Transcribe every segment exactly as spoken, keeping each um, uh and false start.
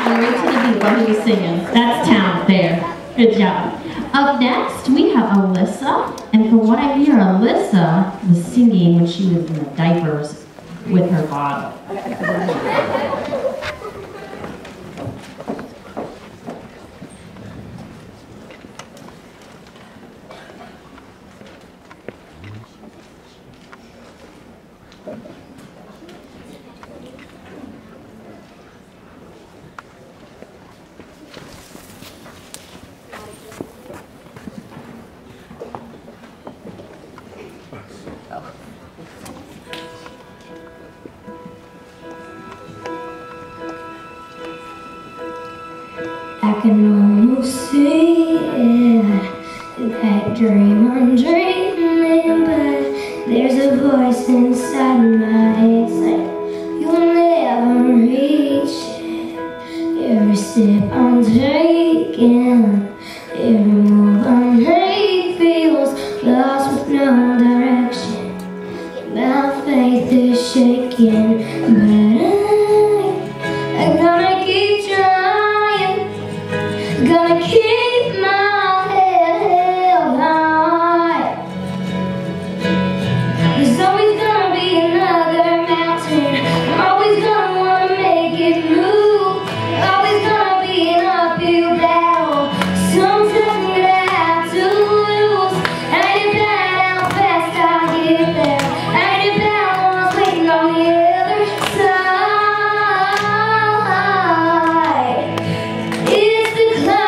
bobbing right to the beat while he was singing. That's talent there. Good job. Up next, we have Alyssa. And from what I hear, Alyssa was singing when she was in the diapers with her bottle. I can almost see it, that dream I'm dreaming, but there's a voice inside my head saying you'll never reach it. Every step I'm taking, every move I make feels lost with no direction. My faith is shaking, but I, I'm gonna keep trying. Gonna keep my head held high. There's always gonna be another mountain. I'm always gonna wanna make it move. Always gonna be an uphill battle. Sometimes I'm gonna have to lose. Ain't about how fast I get there. Ain't about what's waiting on the other side. It's the climb.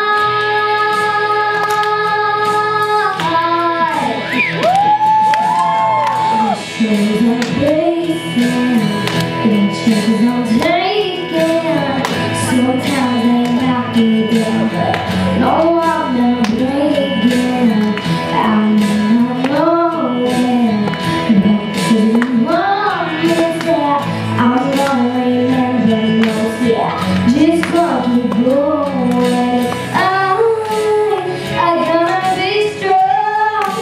Chances I'm facing, the chances I'm taking. Sometimes they knock me down, but no, I'm not breaking. I may not know where, but the one is there. I'm gonna remember most, yeah. Just gonna keep going. I, I gotta be strong.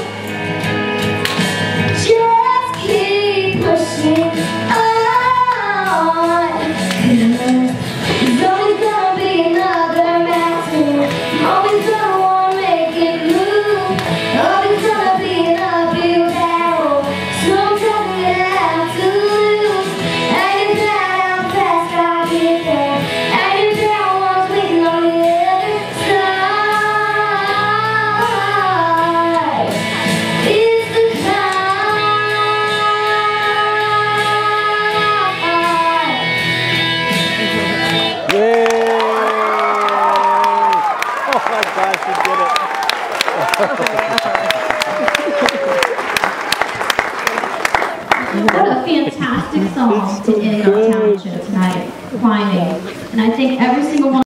Just keep pushing on, 'cause there's always gonna be another mountain. I'm always gonna wanna make it move. Always gonna be an uphill battle. Sometimes I'm gonna have to lose. Ain't about how fast I get there. Ain't about what's waiting on the other side. It's the climb. Yay! Oh my gosh, you did it. What a fantastic song to end our township tonight, climbing. And I think every single one